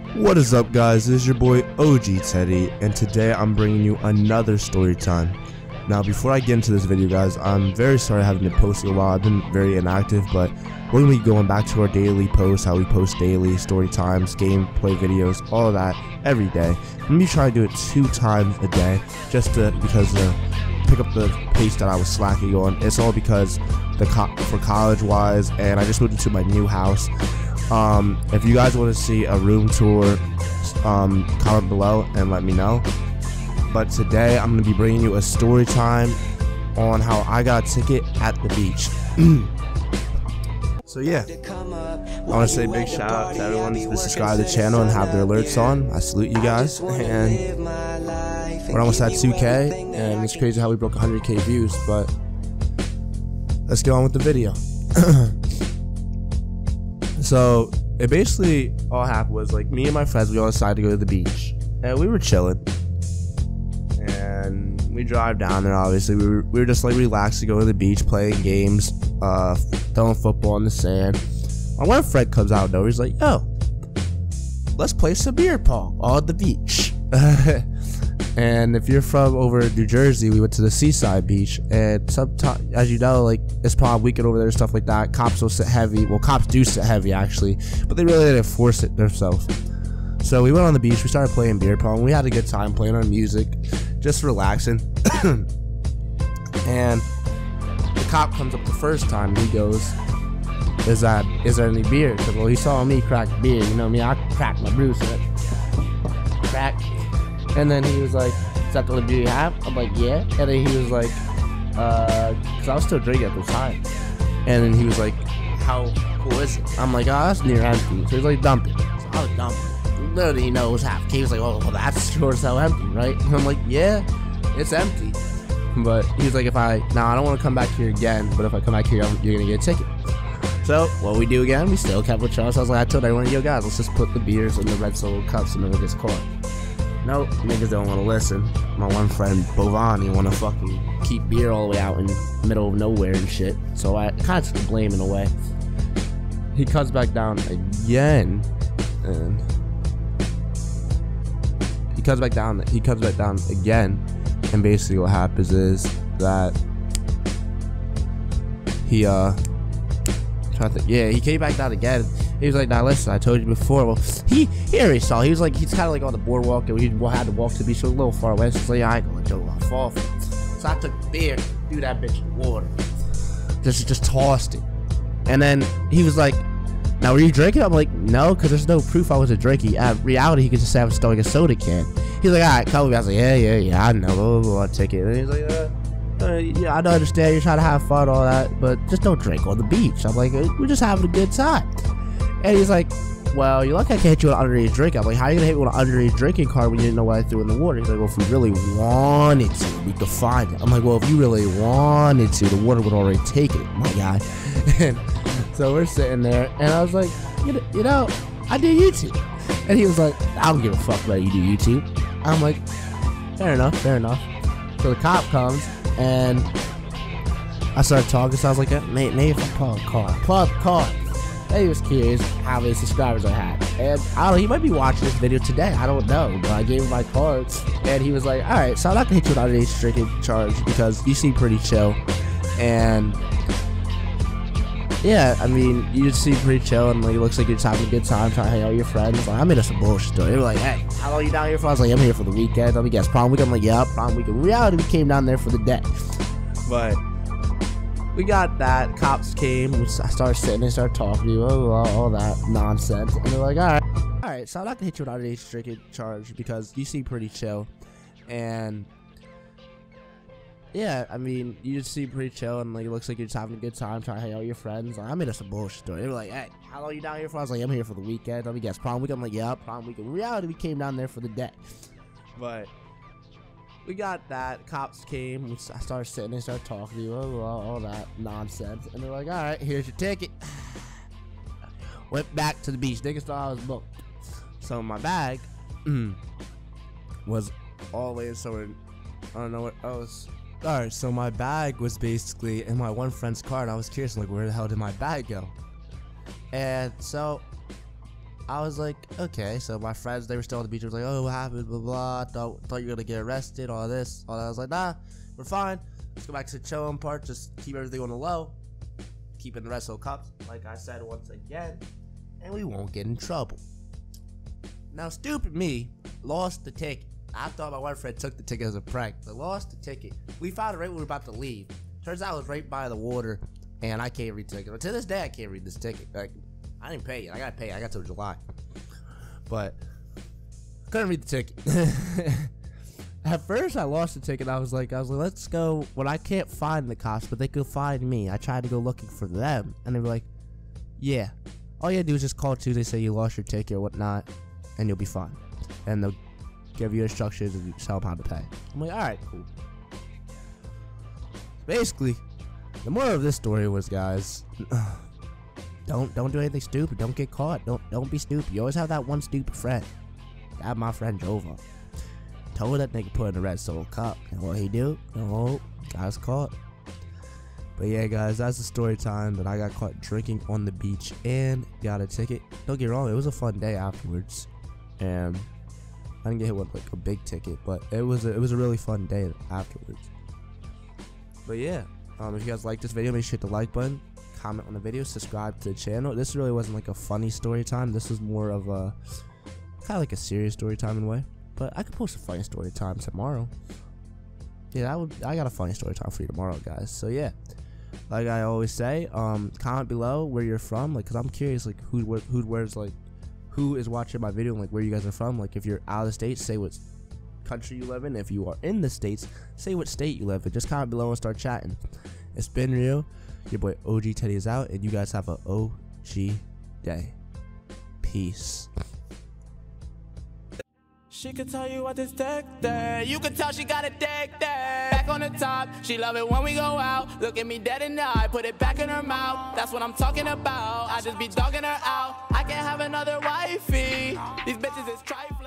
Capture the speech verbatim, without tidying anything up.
What is up, guys? This is your boy O G Teddy, and today I'm bringing you another story time. Now, before I get into this video, guys, I'm very sorry I haven't been posting a while. I've been very inactive, but we're going to be going back to our daily posts, how we post daily story times, gameplay videos, all of that every day. I'm going to be trying to do it two times a day, just to, because uh, pick up the pace that I was slacking on. It's all because the co for college-wise, and I just moved into my new house. Um, if you guys want to see a room tour, um, comment below and let me know. But today I'm going to be bringing you a story time on how I got a ticket at the beach. So yeah, I want to say a big shout out to everyone who subscribed to the channel and have their alerts on. I salute you guys. And we're almost at two K, and it's crazy how we broke one hundred K views. But let's get on with the video. So it basically all happened was, like, me and my friends, we all decided to go to the beach, and we were chilling, and we drive down there. Obviously we were, we were just like relaxed to go to the beach, playing games, uh throwing football in the sand. My one friend comes out though, he's like, yo, let's play some beer pong on the beach. And if you're from over New Jersey, we went to the Seaside Beach, and sometimes, as you know, like, it's prom weekend over there and stuff like that. Cops will sit heavy. Well, cops do sit heavy actually, but they really didn't force it themselves. So we went on the beach. We started playing beer pong. We had a good time playing our music, just relaxing. And the cop comes up the first time. And he goes, "Is that is there any beer?" Because, well, he saw me crack beer. You know me, I cracked my brew, so crack. And then he was like, "Is that the only beer you have?" I'm like, "Yeah." And then he was like, uh, because I was still drinking at the time. And then he was like, "How cool is it?" I'm like, "Oh, that's near empty." So he's like, "Dump it." So I was dump it. Literally, you know, it was half. He was like, "Oh, well, that's sure as hell empty, right?" And I'm like, "Yeah, it's empty." But he was like, "If I, now I don't want to come back here again, but if I come back here, you're going to get a ticket." So what we do again, we still kept with Charles. I was like, I told everyone, "Yo, guys, let's just put the beers in the red solo cups and never gets caught." Nope, niggas don't want to listen. My one friend, Bovani, want to fucking keep beer all the way out in the middle of nowhere and shit. So I kind of took the blame in a way. He comes back down again, and he comes back down. He comes back down again, and basically what happens is that he uh, trying to think, yeah, he came back down again. He was like, "Nah, listen, I told you before." Well, he, he already saw. He was like, he's kind of like on the boardwalk, and we had to walk to the beach, so a little far away. So he's like, "I ain't gonna let Joe fall for it." So I took the beer, threw that bitch in the water, just just tossed it. And then he was like, "Now, were you drinking?" I'm like, "No, because there's no proof I wasn't drinking. At reality, he could just say I was throwing a soda can." He's like, "All right, come with me." I was like, "Yeah, yeah, yeah, I know. Blah, blah, blah, I'll take it." And he's like, uh, uh, "Yeah, I don't understand. You're trying to have fun, all that, but just don't drink on the beach." I'm like, "We're just having a good time." And he's like, "Well, you're lucky I can't hit you with an underage drink." I'm like, "How are you gonna hit me with an underage drinking card when you didn't know what I threw in the water?" He's like, "Well, if we really wanted to, we could find it." I'm like, "Well, if you really wanted to, the water would already take it, my guy." And so we're sitting there, and I was like, you know, you know, I do YouTube. And he was like, "I don't give a fuck about you do YouTube." I'm like, fair enough, fair enough. So the cop comes, and I started talking, so I was like, "Yeah, maybe, maybe if I pull a car, pull up a car." And he was curious how many subscribers I had. And I don't know, he might be watching this video today. I don't know. But I gave him my cards. And he was like, "All right, so I'm not going to hit you with an underage drinking charge because you seem pretty chill." And yeah, I mean, you just seem pretty chill. And like, it looks like you're just having a good time trying to hang out with your friends. Like, I made up some bullshit story. They were like, "Hey, how long are you down here for?" I was like, "I'm here for the weekend." Let me guess, prom weekend? I'm like, "Yeah, prom weekend." In reality, we came down there for the day. But we got that. Cops came. We started sitting and started talking to you, all, all that nonsense. And they're like, "All right, all right, so I'm not gonna hit you with an underage drinking charge because you seem pretty chill." And yeah, I mean, you just seem pretty chill, and like, it looks like you're just having a good time trying to hang out with your friends. Like, I made up some bullshit story. They were like, "Hey, how long are you down here for?" I was like, "I'm here for the weekend." Let me guess, prom weekend? I'm like, "Yeah, prom weekend." In reality, we came down there for the day. But we got that. Cops came. We started sitting and started talking to you, all, all that nonsense. And they're like, "All right, here's your ticket." Went back to the beach. Niggas thought I was booked. So my bag was all the way in somewhere. I don't know what else. Alright, so my bag was basically in my one friend's car, and I was curious, like, where the hell did my bag go? And so I was like, okay. So my friends, they were still on the beach. I was like, oh, what happened? Blah, blah. Thought, thought you were going to get arrested, all this. All that. I was like, nah, we're fine. Let's go back to the chilling part. Just keep everything on the low. Keeping the rest of the cups, like I said once again. And we won't get in trouble. Now, stupid me lost the ticket. I thought my boyfriend took the ticket as a prank. I lost the ticket. We found it right when we were about to leave. Turns out it was right by the water. And I can't read the ticket. But to this day, I can't read this ticket. Like, I didn't pay it. I gotta pay it. I got till July. But couldn't read the ticket. At first, I lost the ticket. I was like, I was like, let's go. When I can't find the cops, but they could find me. I tried to go looking for them, and they were like, yeah, all you gotta do is just call Tuesday, say you lost your ticket or whatnot, and you'll be fine. And they'll give you instructions and tell them how to pay. I'm like, all right, cool. Basically, the moral of this story was, guys, don't don't do anything stupid. Don't get caught. Don't don't be stupid. You always have that one stupid friend. I have my friend Jova. Told that nigga put in the red Solo cup, and what he do? Oh, got us caught. But yeah, guys, that's the story time that I got caught drinking on the beach and got a ticket. Don't get me wrong, it was a fun day afterwards, and I didn't get hit with like a big ticket, but it was a, it was a really fun day afterwards. But yeah, um, if you guys like this video, make sure to hit the like button, comment on the video, subscribe to the channel. This really wasn't like a funny story time. This was more of a kind of like a serious story time in a way. But I could post a funny story time tomorrow. Yeah, I would. I got a funny story time for you tomorrow, guys. So yeah, like I always say, um, comment below where you're from, like, cause I'm curious, like, who who wears like, who is watching my video, and like where you guys are from. Like, if you're out of the States, say what country you live in. If you are in the States, say what state you live in. Just comment below and start chatting. It's been real. Your boy O G Teddy is out, and you guys have a O G day. Peace. She could tell you what this deck there. You could tell she got a deck there. Back on the top, she love it when we go out. Look at me dead in the eye, put it back in her mouth. That's what I'm talking about. I just be dogging her out. I can't have another wifey. These bitches is trifling.